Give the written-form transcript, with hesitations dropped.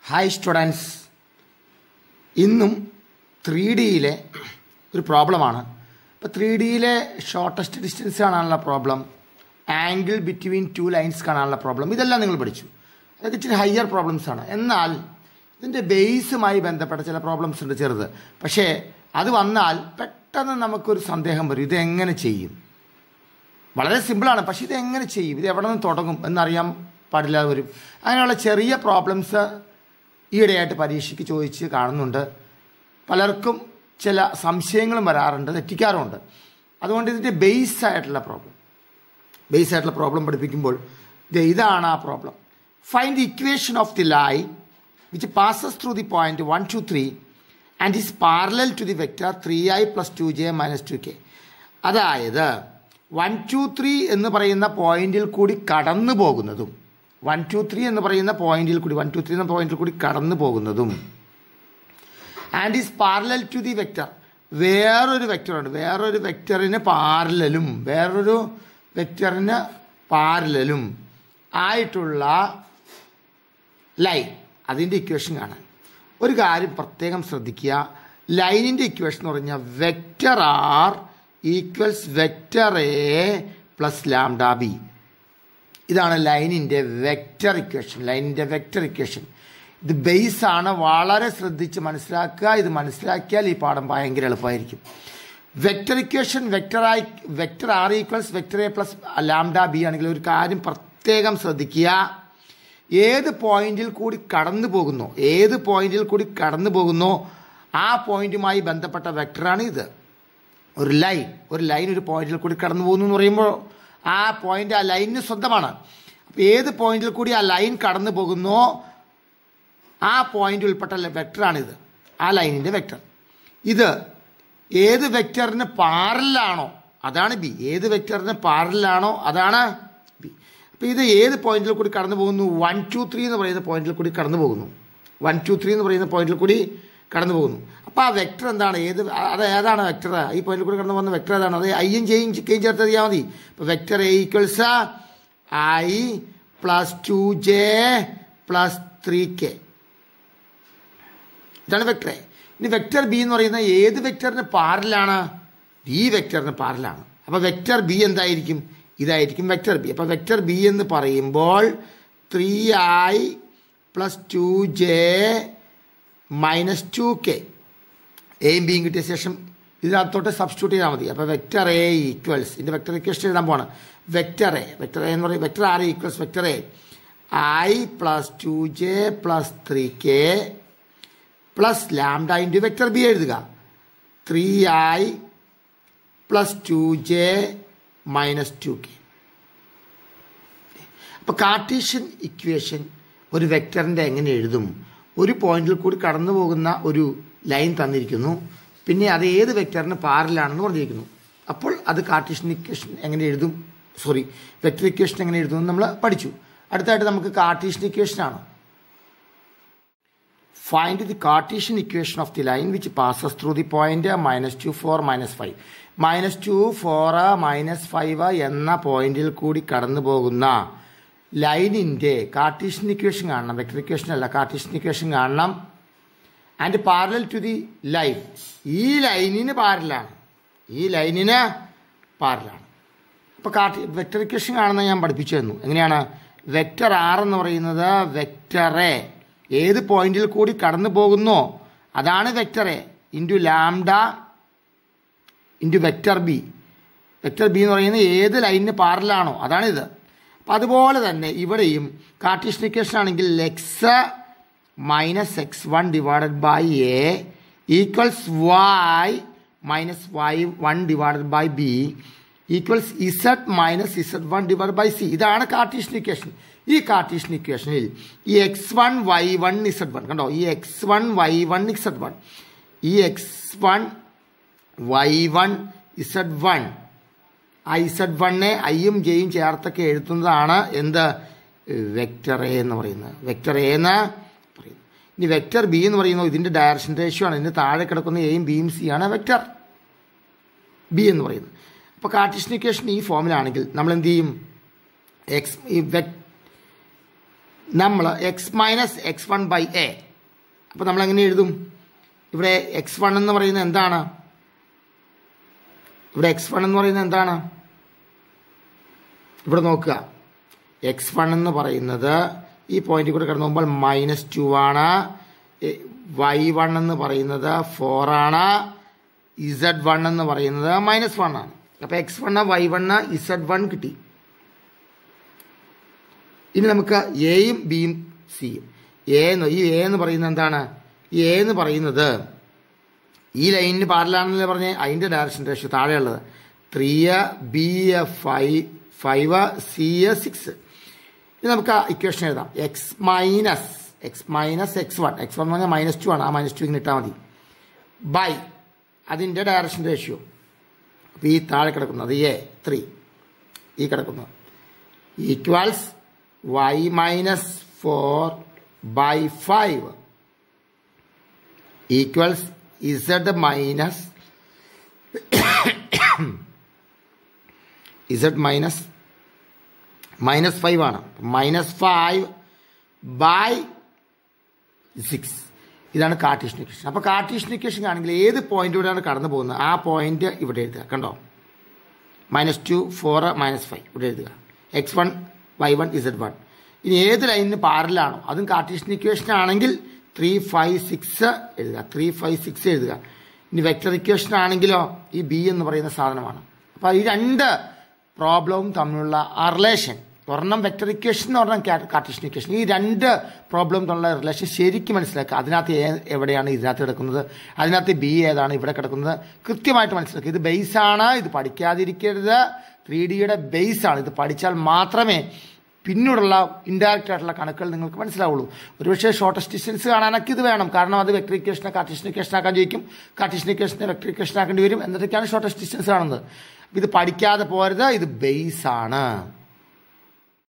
Hi students, ഇന്നും 3Dയിലെ ഒരു പ്രോബ്ലമാണ്. ഇപ്പോൾ 3Dയിലെ ഷോർട്ടസ്റ്റ് ഡിസ്റ്റൻസ് കാണാനുള്ള problem, angle between two lines കാണാനുള്ള പ്രോബ്ലം, ഇതെല്ലാം നിങ്ങൾ പഠിച്ചു. അതൊക്കെ ഇച്ചിരി ഹയർ പ്രോബ്ലംസ് ആണ്. എന്നാൽ ഇതിൻ്റെ ബേസുമായി ബന്ധപ്പെട്ട ചില പ്രോബ്ലംസ് ഉണ്ട് ചെറുത്. പക്ഷേ അത് വന്നാൽ പെട്ടെന്ന് നമുക്കൊരു സന്ദേഹം വരും, ഇതെങ്ങനെ ചെയ്യും. വളരെ സിമ്പിളാണ്, പക്ഷേ ഇതെങ്ങനെ ചെയ്യും, ഇത് എവിടെ നിന്ന് തുടങ്ങും എന്നറിയാൻ പാടില്ലാതെ വരും. അങ്ങനെയുള്ള ചെറിയ പ്രോബ്ലംസ് ഈയിടെയായിട്ട് പരീക്ഷയ്ക്ക് ചോദിച്ച് കാണുന്നുണ്ട്. പലർക്കും ചില സംശയങ്ങളും വരാറുണ്ട്, തെറ്റിക്കാറുമുണ്ട്. അതുകൊണ്ട് ഇതിൻ്റെ ബേസായിട്ടുള്ള പ്രോബ്ലം പഠിപ്പിക്കുമ്പോൾ ഇതാണ് ആ problem. Find the equation of the line which passes through the point 1, 2, 3 and is parallel to the vector 3i + 2j - 2k. അതായത് 1, 2, 3 എന്ന് പറയുന്ന പോയിന്റിൽ കൂടി കടന്നു പോകുന്നതും 1, 2, 3 എന്ന് പറയുന്ന പോയിന്റിൽ കൂടി കടന്നു പോകുന്നതും and is parallel to the vector, വേറൊരു വെക്റ്ററിന് പാരലലും ആയിട്ടുള്ള ലൈൻ, അതിൻ്റെ ഇക്വേഷൻ കാണാൻ. ഒരു കാര്യം പ്രത്യേകം ശ്രദ്ധിക്കുക, ലൈനിൻ്റെ ഇക്വേഷൻ എന്ന് പറഞ്ഞാൽ vector r equals vector a plus lambda b. ഇതാണ് ലൈനിൻ്റെ വെക്റ്റർ ഇക്വേഷൻ. ഇത് ബേസാണ്, വളരെ ശ്രദ്ധിച്ച് മനസ്സിലാക്കുക. ഇത് മനസ്സിലാക്കിയാൽ ഈ പാഠം ഭയങ്കര എളുപ്പമായിരിക്കും. Vector equation vector r equals vector a plus lambda b ആണെങ്കിൽ ഒരു കാര്യം പ്രത്യേകം ശ്രദ്ധിക്കുക, ഏത് പോയിന്റിൽ കൂടി കടന്നു പോകുന്നോ ആ പോയിന്റുമായി ബന്ധപ്പെട്ട വെക്റ്ററാണ് ഇത്. ഒരു ലൈൻ ഒരു പോയിന്റിൽ കൂടി കടന്നു പോകുന്നു എന്ന് പറയുമ്പോൾ ആ പോയിന്റ് ആ ലൈനിന് സ്വന്തമാണ്. അപ്പോൾ ഏത് പോയിന്റിൽ കൂടി ആ ലൈൻ കടന്നു പോകുന്നോ ആ പോയിന്റ് ഉൾപ്പെട്ട വെക്റ്ററാണിത്, ആ ലൈനിൻ്റെ വെക്റ്റർ. ഇത് ഏത് വെക്റ്ററിന് പാരലാണോ അതാണ് ബി. അപ്പോൾ ഇത് ഏത് പോയിന്റിൽ കൂടി കടന്നു പോകുന്നു? 1, 2, 3 എന്ന് പറയുന്ന പോയിന്റിൽ കൂടി കടന്നു പോകുന്നു. അപ്പോൾ ആ വെക്റ്റർ എന്താണ്? ഏതാണ് വെക്റ്റർ? ഈ പോയിന്റിൽ കൂടി കടന്നു പോകുന്ന വെക്റ്റർ ഏതാണ്? അത് ഐയും ജെയും ചേർത്ത് അറിയാൽ മതി. അപ്പോൾ vector a equals I + 2j + 3k. ഇതാണ് വെക്റ്റർ എ. ഇനി വെക്റ്റർ ബി എന്ന് പറയുന്ന ഏത് വെക്റ്ററിന് പാരലാണ്? ഈ വെക്റ്ററിന് പാരലാണ്. അപ്പോൾ വെക്റ്റർ ബി എന്തായിരിക്കും? ഇതായിരിക്കും വെക്റ്റർ ബി. അപ്പോൾ വെക്റ്റർ ബി എന്ന് പറയുമ്പോൾ 3i + 2j - 2k, എയും ബിയും കിട്ടിയ ശേഷം ഇതിനകത്തോട്ട് സബ്സ്റ്റിറ്റ്യൂട്ട് ചെയ്താൽ മതി. അപ്പോൾ വെക്റ്റർ എ ഈക്വൽസ്, ഇതിൻ്റെ വെക്റ്റർ ഇക്വേഷൻ എഴുതാൻ പോവാണ്. വെക്റ്റർ എ എന്ന് പറയും, vector r equals vector a I + 2j + 3k plus lambda into vector b എഴുതുക. 3i + 2j - 2k. അപ്പോൾ കാർട്ടീഷ്യൻ ഇക്വേഷൻ ഒരു വെക്റ്ററിൻ്റെ എങ്ങനെ എഴുതും? ഒരു പോയിന്റിൽ കൂടി കടന്നു പോകുന്ന ഒരു ലൈൻ തന്നിരിക്കുന്നു, പിന്നെ അത് ഏത് വെക്റ്ററിന് പാരലാണെന്ന് പറഞ്ഞിരിക്കുന്നു. അപ്പോൾ അത് കാർട്ടീഷ്യൻ ഇക്വേഷൻ എങ്ങനെ എഴുതും, വെക്റ്റർ ഇക്വേഷൻ എങ്ങനെ എഴുതുമെന്ന് നമ്മൾ പഠിച്ചു. അടുത്തായിട്ട് നമുക്ക് കാർട്ടീഷ്യൻ ഇക്വേഷനാണ്. Find the Cartesian equation of the line which passes through the point -2, 4, -5. -2, 4, -5 എന്ന പോയിന്റിൽ കൂടി കടന്നു പോകുന്ന ലൈനിൻ്റെ കാർട്ടീഷ്യൻ ഇക്വേഷൻ കാണണം. വെക്റ്റർ ഇക്വേഷൻ അല്ല, കാർട്ടീഷ്യൻ ഇക്വേഷൻ കാണണം. And parallel to the line, ഈ ലൈനിന് പാരലാണ്. അപ്പോൾ വെക്റ്റർ ഇക്വേഷൻ കാണുന്നത് ഞാൻ പഠിപ്പിച്ചു തന്നു. എങ്ങനെയാണ്? വെക്റ്റർ ആർ എന്ന് പറയുന്നത് വെക്റ്റർ എ, ഏത് പോയിന്റിൽ കൂടി കടന്നു പോകുന്നോ അതാണ് vector a into lambda into vector b. Vector b എന്ന് പറയുന്നത് ഏത് ലൈനിന് പാരലാണോ അതാണിത്. അപ്പം അതുപോലെ തന്നെ ഇവിടെയും കാർട്ടീഷ്യൻ ഇക്വേഷൻ ആണെങ്കിൽ x - x1 / a equals y - y1 / b equals z - z1 / c. ഇതാണ് കാർട്ടീഷ്യൻ ഇക്വേഷൻ. ഈ കാർട്ടീഷ്യൻ ഇക്വേഷനിൽ ഈ x1 y1 z1 കണ്ടോ, ഈ x1 y1 z1, ഈ x1 y1 z1, ആ z1നെ ഐയും ജെയും ചേർത്തൊക്കെ എഴുതുന്നതാണ് എന്ത്? വെക്റ്റർ എ എന്ന് പറയുന്നത്. ഇനി വെക്റ്റർ ബി എന്ന് പറയുന്നത് ഇതിൻ്റെ ഡയറക്ഷൻ റേഷ്യോ ആണ്. ഇതിന് താഴെ കിടക്കുന്ന എയും ബിയും സി ആണ് വെക്റ്റർ ബി എന്ന് പറയുന്നത്. അപ്പോൾ കാർട്ടീഷ്യൻ ഇക്വേഷൻ ഈ ഫോമിലാണെങ്കിൽ നമ്മൾ എന്ത് ചെയ്യും? നമ്മൾ x minus x one by a. അപ്പോൾ നമ്മൾ എങ്ങനെ എഴുതും? ഇവിടെ എക്സ് വൺ എന്ന് പറയുന്നത് എന്താണ്? ഇവിടെ എക്സ് വൺ എന്ന് പറയുന്നത് എന്താണ്? ഇവിടെ നോക്കുക, എക്സ് വൺ എന്ന് പറയുന്നത് ഈ പോയിന്റിൽ കൂടെ കടന്നു പോകുമ്പോൾ -2 ആണ്. y1 എന്ന് പറയുന്നത് 4 ആണ്. z1 എന്ന് പറയുന്നത് -1 ആണ്. അപ്പോൾ x1 y1 z1 കിട്ടി. ഇനി നമുക്ക് എയും ബിയും സിയും. ഈ എ എന്ന് പറയുന്നത് എന്താണ്? ഈ എ എന്ന് പറയുന്നത് ഈ ലൈനിന് പാരലാണെന്നല്ലേ പറഞ്ഞേ, അതിൻ്റെ ഡയറക്ഷൻ റേഷ്യോ താഴെയുള്ളത് 3 ബി 5 സി 6. ഇനി നമുക്ക് ഇക്വേഷൻ എഴുതാം. എക്സ് മൈനസ് എക്സ് വൺ എന്ന് പറഞ്ഞാൽ -2 ആണ്. ആ -2 ഇങ്ങനെ ഇട്ടാൽ മതി. ബൈ അതിൻ്റെ ഡയറക്ഷൻ റേഷ്യോ. അപ്പോൾ ഈ താഴെ കിടക്കുന്നത് എ 3 ഈ കിടക്കുന്നത് equals y -4 by 5 equals z minus -5 ആണ്. -5 by 6 ഇതാണ് കാർട്ടീഷ്യൻ ഇക്വേഷൻ. അപ്പോൾ കാർട്ടീഷ്യൻ ഇക്വേഷൻ ആണെങ്കിൽ ഏത് പോയിന്റിലൂടെയാണ് കടന്നു പോകുന്നത് ആ പോയിന്റ് ഇവിടെ എഴുതുക. കണ്ടോ, -2 4 -5 ഇവിടെ എഴുതുക. x1 y1 z1. ഇനി ഏത് ലൈനിന് പാരലാണോ അതും കാർട്ടീഷ്യൻ ഇക്വേഷൻ ആണെങ്കിൽ 3 5 6 എഴുതുക. 3 5 6 എഴുതുക. ഇനി വെക്ടർ ഇക്വേഷൻ ആണെങ്കിലോ ഈ ബി എന്ന് പറയുന്ന സാധനമാണ്. അപ്പോൾ ഈ രണ്ട് പ്രോബ്ലവും തമ്മിലുള്ള ആ റിലേഷൻ, ഒരെണ്ണം വെക്ടർ ഇക്വേഷൻ, ഒരെണ്ണം കാർട്ടീഷ്യൻ ഇക്വേഷൻ, ഈ രണ്ട് പ്രോബ്ലം തമ്മിലുള്ള റിലേഷൻ ശരിക്കും മനസ്സിലാക്കുക. അതിനകത്ത് എവിടെയാണ് ഇതിനകത്ത് കിടക്കുന്നത്, അതിനകത്ത് ബി ഏതാണ് ഇവിടെ കിടക്കുന്നത് കൃത്യമായിട്ട് മനസ്സിലാക്കുക. ഇത് ബേസാണ്, ഇത് പഠിക്കാതിരിക്കരുത്. 3Dയുടെ ബേസാണ്. ഇത് പഠിച്ചാൽ മാത്രമേ പിന്നീടുള്ള ഇൻഡയറക്റ്റ് ആയിട്ടുള്ള കണക്കുകൾ നിങ്ങൾക്ക് മനസ്സിലാവുള്ളൂ. ഒരുപക്ഷെ ഷോർട്ടസ്റ്റ് ഡിസ്റ്റൻസ് കാണാനൊക്കെ ഇത് വേണം. കാരണം അത് വെക്ടർ ഇക്വേഷനെ കാർട്ടീഷ്യൻ ഇക്വേഷൻ ആക്കാൻ ചോദിക്കും, കാർട്ടീഷ്യൻ ഇക്വേഷനെ വെക്ടർ ഇക്വേഷൻ ആക്കേണ്ടി വരും. എന്നിട്ടൊക്കെയാണ് ഷോർട്ടസ്റ്റ് ഡിസ്റ്റൻസ് കാണുന്നത്. ഇത് പഠിക്കാതെ പോരുത്. ഇത് ബേസാണ്.